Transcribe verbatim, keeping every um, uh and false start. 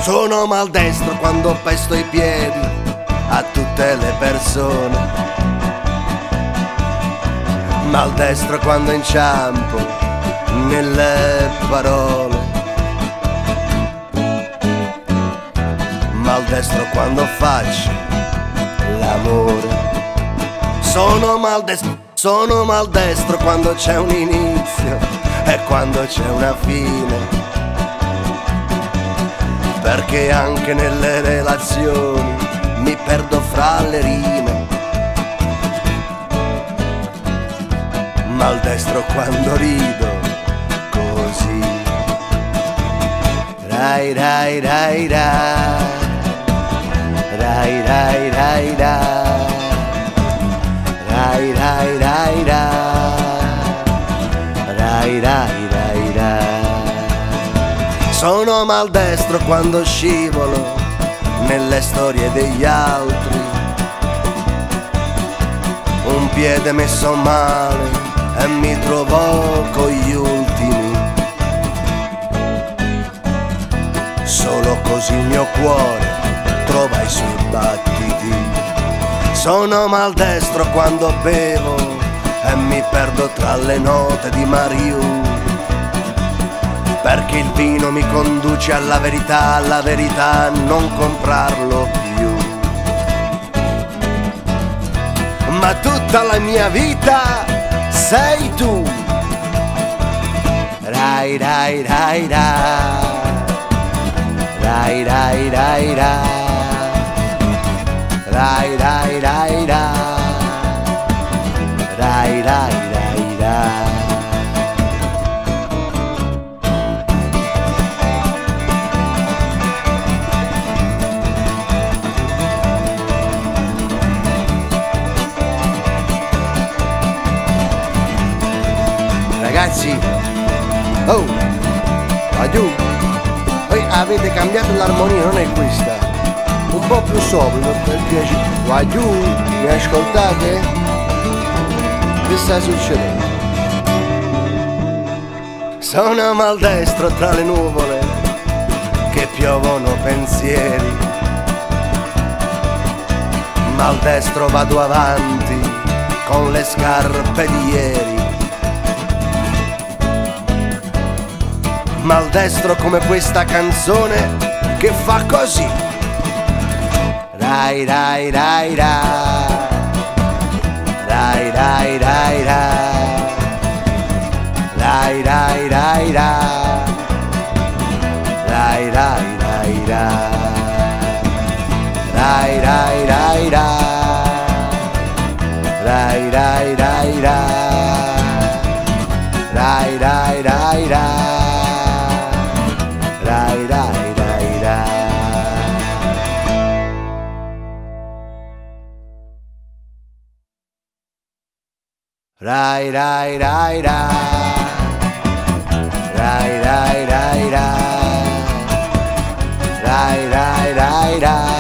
Sono maldestro quando pesto i piedi a tutte le persone, maldestro quando inciampo nelle parole, maldestro quando faccio l'amore. Sono maldestro, sono maldestro quando c'è un inizio e quando c'è una fine, perché anche nelle relazioni mi perdo fra le rime. Maldestro quando rido così. Rai rai rai rai, rai rai rai rai, rai rai rai rai, rai rai rai rai. Sono maldestro quando scivolo nelle storie degli altri, un piede messo male e mi trovo con gli ultimi. Solo così il mio cuore trova i suoi battiti. Sono maldestro quando bevo e mi perdo tra le note di Mariù, perché il vino mi conduce alla verità, alla verità non comprarlo più. Ma tutta la mia vita sei tu. Rai rai rai rai, rai rai rai rai, rai rai rai rai, rai rai rai rai. Ragazzi, oh, va giù, poi avete cambiato l'armonia, non è questa, un po' più sopra per piacere, va giù, mi ascoltate? Che sta succedendo? Sono maldestro tra le nuvole che piovono pensieri, maldestro vado avanti con le scarpe di ieri, maldestro come questa canzone che fa così. Rai rai rai rai, rai rai rai rai, rai rai rai rai, rai rai rai rai, rai rai rai rai, rai rai rai rai, rai rai rai rai. Rai rai rai rai, rai rai rai rai, rai rai rai rai, rai rai rai rai.